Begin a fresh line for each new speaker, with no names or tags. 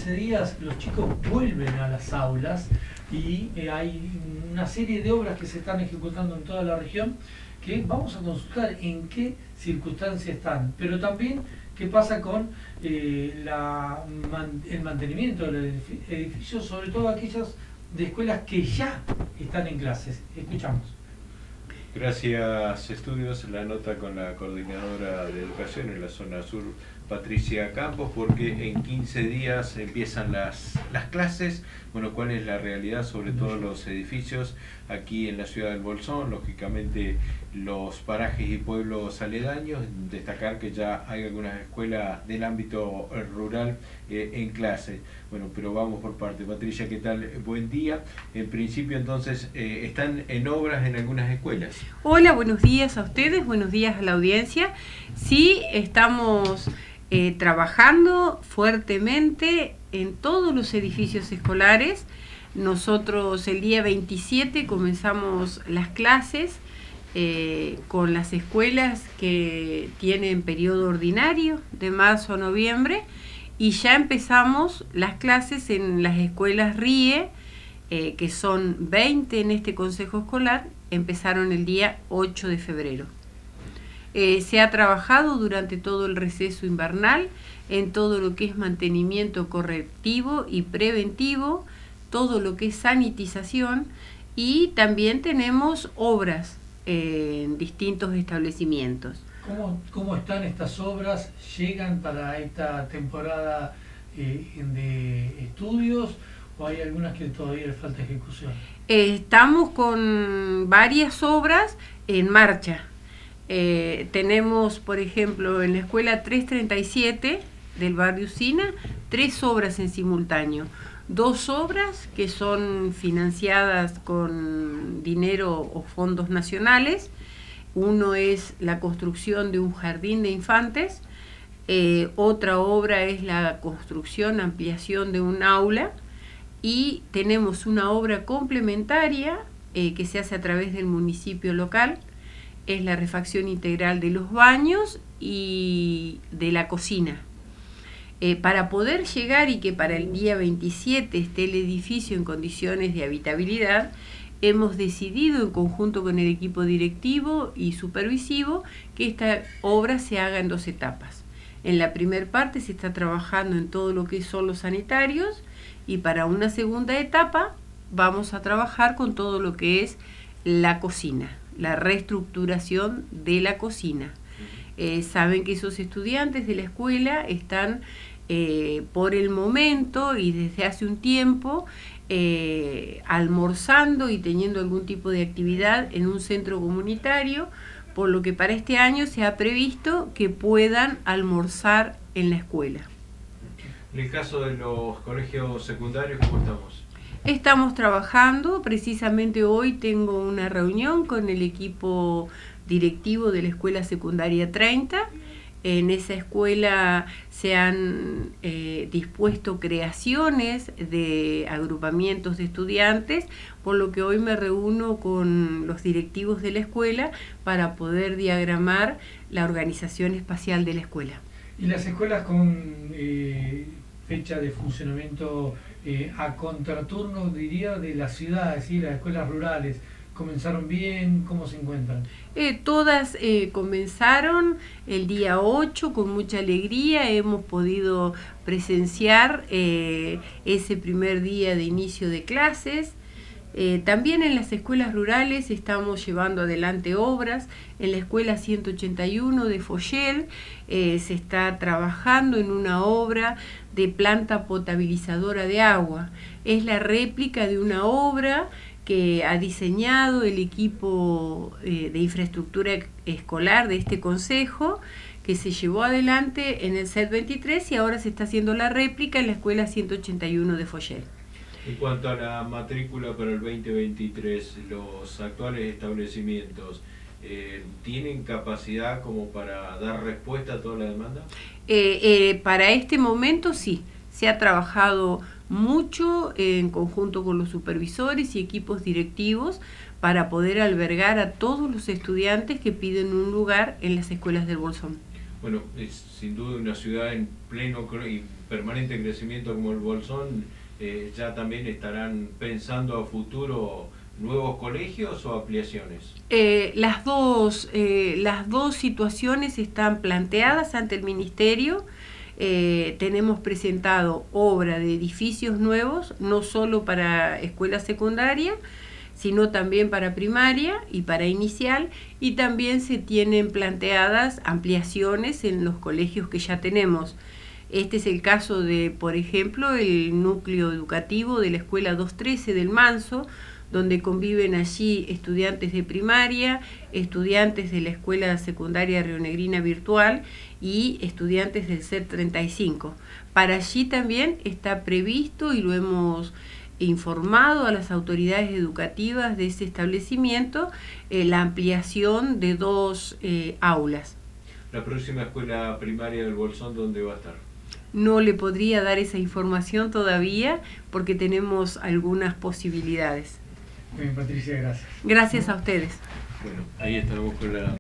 15 días los chicos vuelven a las aulas y hay una serie de obras que se están ejecutando en toda la región que vamos a consultar en qué circunstancias están, pero también qué pasa con el mantenimiento de los edificios, sobre todo aquellas de escuelas que ya están en clases. Escuchamos.
Gracias, Estudios. La nota con la coordinadora de educación en la zona sur, Patricia Campos, porque en 15 días empiezan las clases. Bueno, ¿cuál es la realidad sobre todos los edificios aquí en la ciudad del Bolsón? Lógicamente los parajes y pueblos aledaños. Destacar que ya hay algunas escuelas del ámbito rural en clase. Bueno, pero vamos por parte. Patricia, ¿qué tal? Buen día. En principio, entonces, ¿están en obras en algunas escuelas?
Hola, buenos días a ustedes, buenos días a la audiencia. Sí, estamos trabajando fuertemente en todos los edificios escolares. Nosotros el día 27 comenzamos las clases con las escuelas que tienen periodo ordinario de marzo a noviembre, y ya empezamos las clases en las escuelas RIE, que son 20 en este consejo escolar. Empezaron el día 8 de febrero. Se ha trabajado durante todo el receso invernal en todo lo que es mantenimiento correctivo y preventivo, todo lo que es sanitización, y también tenemos obras en distintos establecimientos.
¿Cómo están estas obras? ¿Llegan para esta temporada de estudios o hay algunas que todavía les falta ejecución?
Estamos con varias obras en marcha. Tenemos, por ejemplo, en la escuela 337 del barrio Usina, 3 obras en simultáneo. 2 obras que son financiadas con dinero o fondos nacionales. Uno es la construcción de un jardín de infantes. Otra obra es la construcción, ampliación de un aula. Y tenemos una obra complementaria que se hace a través del municipio local. Es la refacción integral de los baños y de la cocina. Para poder llegar y que para el día 27 esté el edificio en condiciones de habitabilidad, hemos decidido en conjunto con el equipo directivo y supervisivo que esta obra se haga en 2 etapas. En la primera parte se está trabajando en todo lo que son los sanitarios, y para una segunda etapa vamos a trabajar con todo lo que es la cocina, la reestructuración de la cocina. Saben que esos estudiantes de la escuela están por el momento y desde hace un tiempo almorzando y teniendo algún tipo de actividad en un centro comunitario, por lo que para este año se ha previsto que puedan almorzar en la escuela.
En el caso de los colegios secundarios, ¿cómo estamos?
Estamos trabajando, precisamente hoy tengo una reunión con el equipo directivo de la Escuela Secundaria 30. En esa escuela se han dispuesto creaciones de agrupamientos de estudiantes, por lo que hoy me reúno con los directivos de la escuela para poder diagramar la organización espacial de la escuela.
¿Y las escuelas con fecha de funcionamiento a contraturno, diría, de la ciudad, es decir, las escuelas rurales, comenzaron bien? ¿Cómo se encuentran?
Todas comenzaron el día 8 con mucha alegría. Hemos podido presenciar ese primer día de inicio de clases. También en las escuelas rurales estamos llevando adelante obras. En la escuela 181 de Foyel se está trabajando en una obra de planta potabilizadora de agua. Es la réplica de una obra que ha diseñado el equipo de infraestructura escolar de este consejo, que se llevó adelante en el CET 23 y ahora se está haciendo la réplica en la escuela 181 de Foyel.
En cuanto a la matrícula para el 2023, los actuales establecimientos ¿tienen capacidad como para dar respuesta a toda la demanda?
Para este momento sí, se ha trabajado mucho en conjunto con los supervisores y equipos directivos para poder albergar a todos los estudiantes que piden un lugar en las escuelas del Bolsón.
Bueno, es sin duda una ciudad en pleno permanente crecimiento como el Bolsón, ya también estarán pensando a futuro nuevos colegios o ampliaciones?
Las dos situaciones están planteadas ante el Ministerio. Tenemos presentado obra de edificios nuevos, no solo para escuela secundaria, sino también para primaria y para inicial, y también se tienen planteadas ampliaciones en los colegios que ya tenemos. Este es el caso de, por ejemplo, el núcleo educativo de la Escuela 213 del Manso, donde conviven allí estudiantes de primaria, estudiantes de la Escuela Secundaria Rionegrina Virtual y estudiantes del CEP 35. Para allí también está previsto, y lo hemos informado a las autoridades educativas de ese establecimiento, la ampliación de 2 aulas.
¿La próxima escuela primaria del Bolsón dónde va a estar?
No le podría dar esa información todavía porque tenemos algunas posibilidades.
Muy bien, Patricia, gracias.
Gracias a ustedes.
Bueno, ahí estamos con la